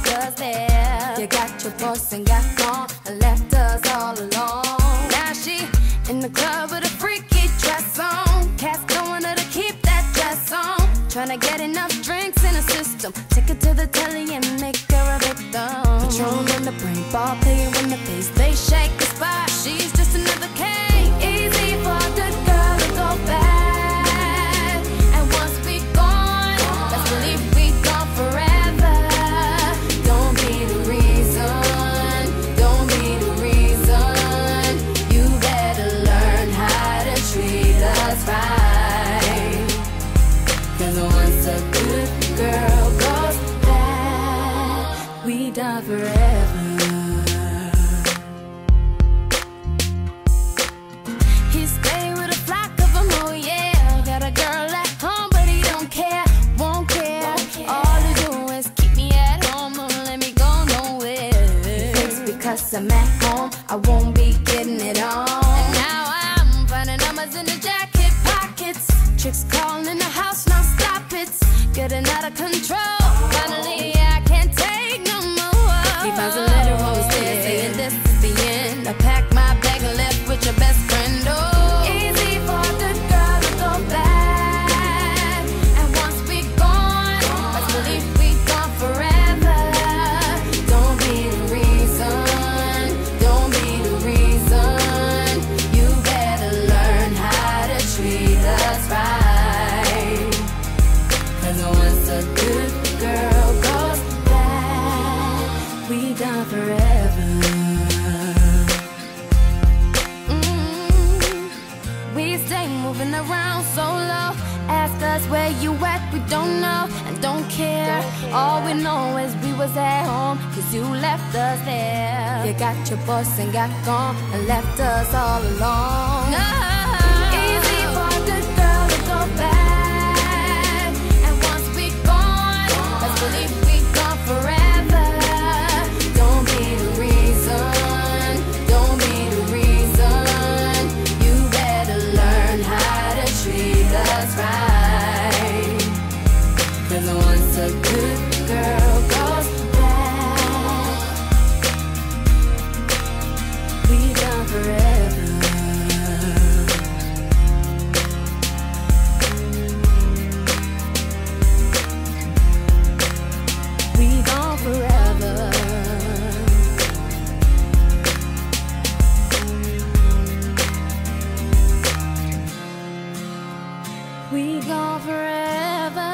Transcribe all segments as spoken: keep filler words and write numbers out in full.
left us there. You got your boss and got gone and left us all alone. Now she in the club with a freaky dress on. Cats going her to keep that dress on. Tryna get enough drinks in the system. Take her to the telly and make her a victim. Patron in the brain, ball player in the face. They shake the spot. She's just another case. Easy for a good girl to go bad. And once we gone, let's believe we gone forever. Don't be the reason. Don't be the reason. You better learn how to treat us right. Cause once a good girl goes bad, we done forever. He stay with a flock of them, oh yeah. Got a girl at home, but he don't care, won't care. All he do is keep me at home, won't let me go nowhere. He thinks because I'm at home, I won't be getting it on. And now I'm finding numbers in the jacket pockets. Chicks calling in the house, now stop it. Getting out of control. Finally, I can't take no more. He finds a letter on his desk saying this is the end. I packed my bag and left with your best friend. Oh, easy for a good girl to go bad. And once we gone, let's believe we gone forever. Don't be the reason. Don't be the reason. You better learn how to treat us right. Cause once a good girl goes bad, we done forever. Mm, we stay moving around so low. Ask us where you at, we don't know and don't care. All we know is we was at home, cause you left us there. You got your boss and got gone and left us all alone. No. Easy for a good girl to go bad. And once we gone, let's believe we gone forever. Don't be the reason. Don't be the reason. You better learn how to treat us right. Cause once a good girl goes bad, we done forever. We gone forever. We gone forever.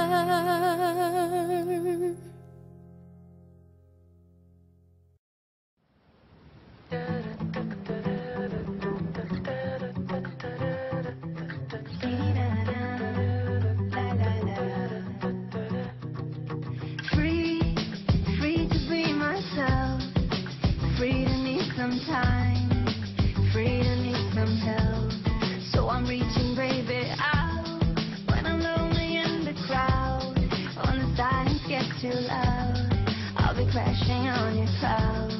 Free, free to be myself. Free to need some time. Free to need some help. So I'm reaching, baby, out. When I'm lonely in the crowd, when the silence gets too loud, I'll be crashing on your couch.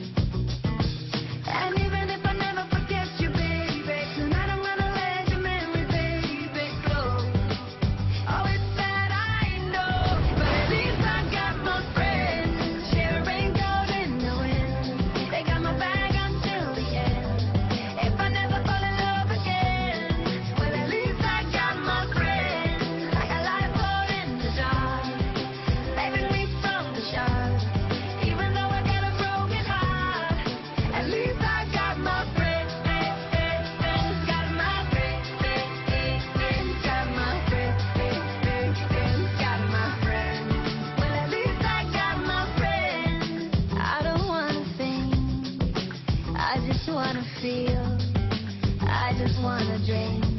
And even if I never forget you, baby, tonight I'm gonna let your memory, baby, go. Oh, it's sad, I know, but at least I got my friends. Sharing gold in the wind. They got my back until the end. If I never fall in love again, well, at least I got my friends. Like a lifeboat in the dark, saving me from the shark. Even though I got a broken heart, at least I got my friends. Got my friends. Got my friends. Got my friends. Well, at least I got my friends. I don't wanna think, I just wanna feel, I just wanna drink.